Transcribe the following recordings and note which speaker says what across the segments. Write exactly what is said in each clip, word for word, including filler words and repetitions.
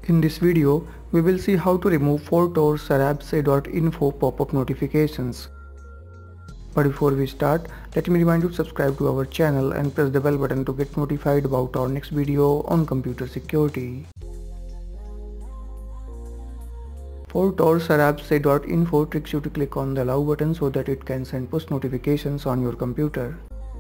Speaker 1: In this video, we will see how to remove Fortorsarrabse dot info pop-up notifications. But before we start, let me remind you to subscribe to our channel and press the bell button to get notified about our next video on computer security. Fortorsarrabse dot info tricks you to click on the allow button so that it can send push notifications on your computer.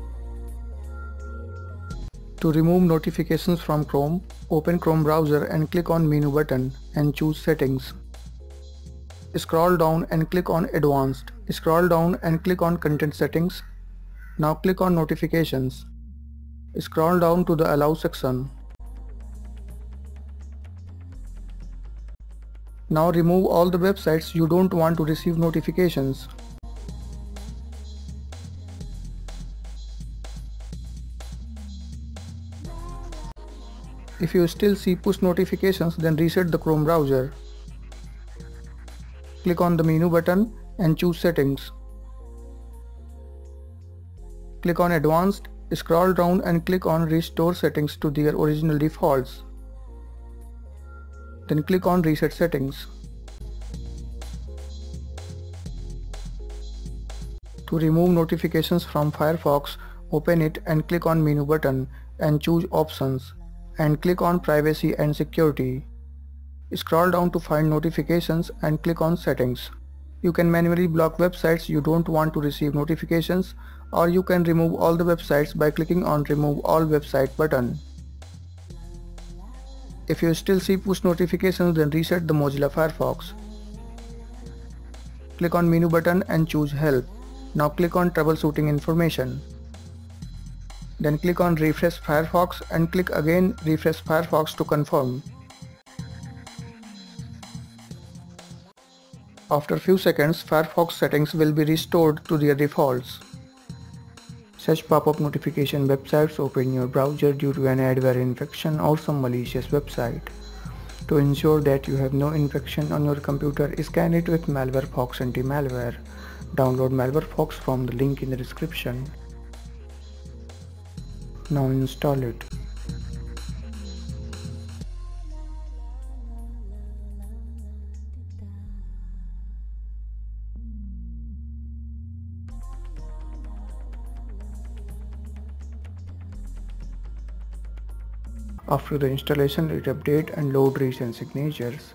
Speaker 1: To remove notifications from Chrome, open Chrome browser and click on menu button and choose settings. Scroll down and click on advanced. Scroll down and click on content settings. Now click on notifications. Scroll down to the allow section. Now remove all the websites you don't want to receive notifications. If you still see push notifications, then reset the Chrome browser. Click on the menu button and choose settings. Click on advanced, scroll down and click on restore settings to their original defaults. Then click on reset settings. To remove notifications from Firefox, open it and click on menu button and choose options and click on privacy and security. Scroll down to find notifications and click on settings. You can manually block websites you don't want to receive notifications, or you can remove all the websites by clicking on remove all website button. If you still see push notifications, then reset the Mozilla Firefox. Click on menu button and choose help. Now click on troubleshooting information. Then click on refresh Firefox and click again refresh Firefox to confirm. After few seconds, Firefox settings will be restored to their defaults. Such pop-up notification websites open your browser due to an adware infection or some malicious website. To ensure that you have no infection on your computer, scan it with MalwareFox anti-malware. Download MalwareFox from the link in the description. Now install it. After the installation, it updates and load recent signatures.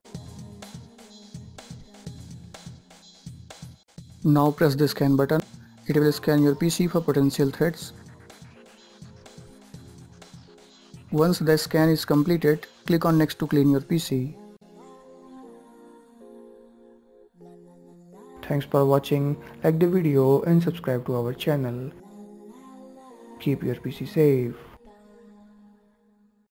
Speaker 1: Now press the scan button. It will scan your P C for potential threats. Once the scan is completed, click on next to clean your P C. Thanks for watching. Like the video and subscribe to our channel. Keep your P C safe.